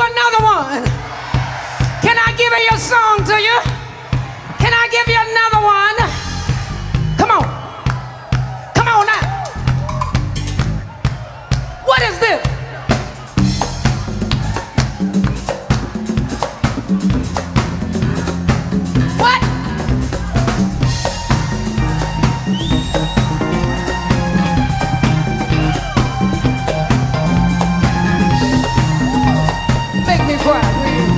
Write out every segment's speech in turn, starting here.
another one? Can I give you a song to you? Can I give you another one? Come on. Come on now. What is this? What? Make me cry, please.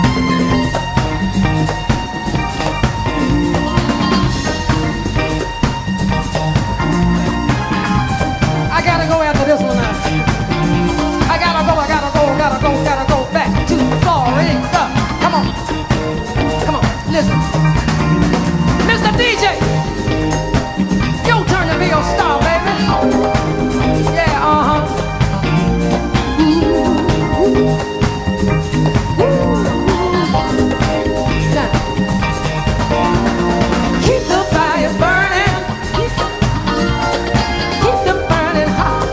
I gotta go after this one now. I gotta go back to Florida. Come on. Come on, listen. Mr. DJ, your turn to be a star, baby. Yeah, keep the fire burning. Keep them burning hot.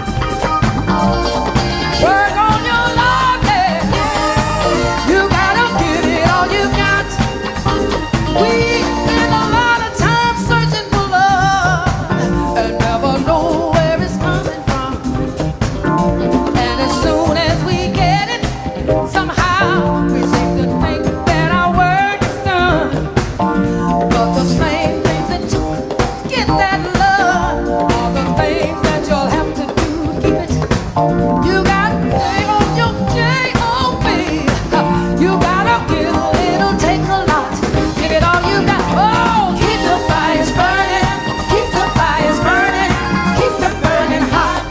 Work on your love, yeah. You gotta give it all you got. We spend a lot of time searching for love and never know where it's coming from. And as soon as we get it, somehow we seem to think that our work is done. But the same things it took to get that love are the things that you'll have to do to keep it. You got J-O-J-O-B. You gotta give, it'll take a lot. Give it all you got. Oh, keep the fires burning. Keep the fires burning. Keep them burning hot.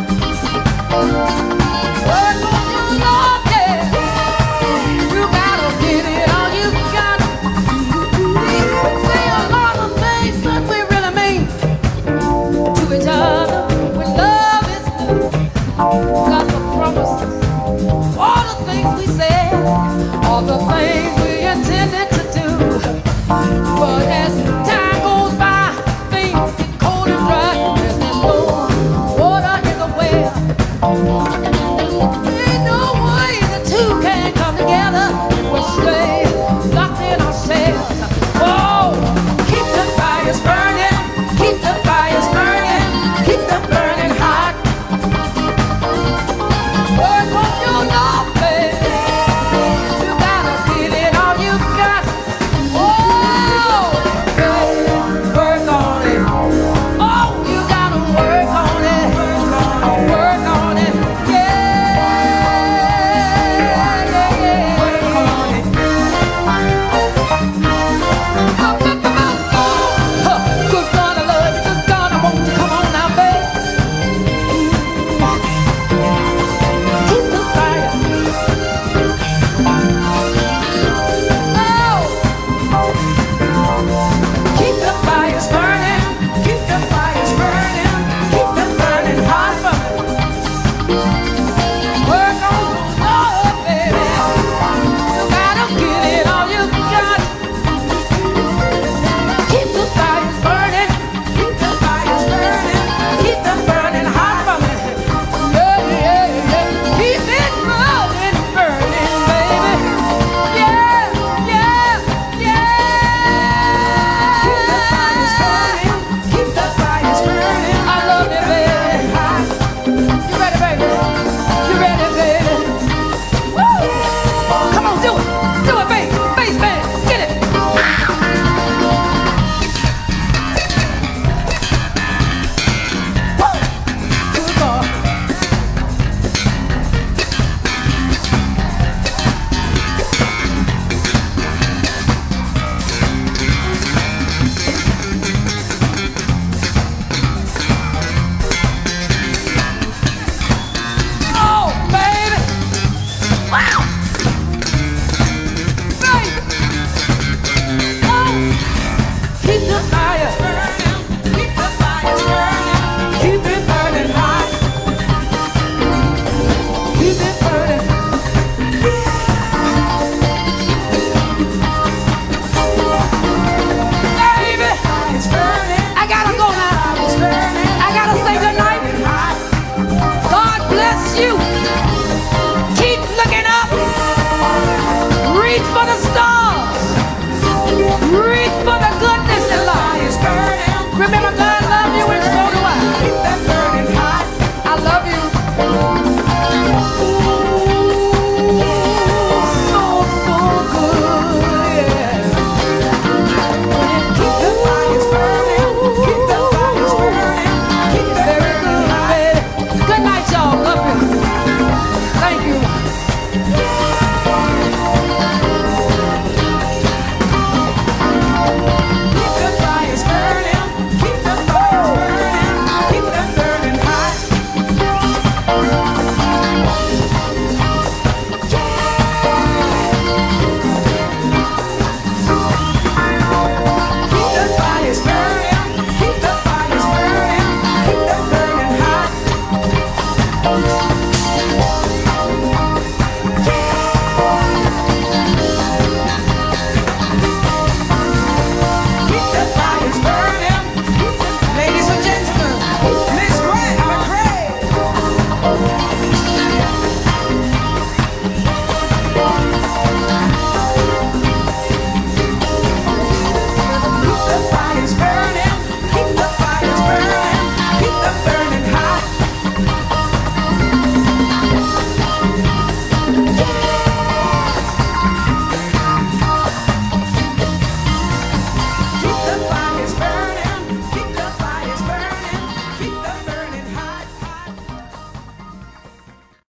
Work on your love, yeah. You gotta give it all you got. We say a lot of things that we really mean to each other when love is new. Lots of promises, all the things we said, all the things we intended to do. But as time goes by, things get cold and dry. There's no water in the well.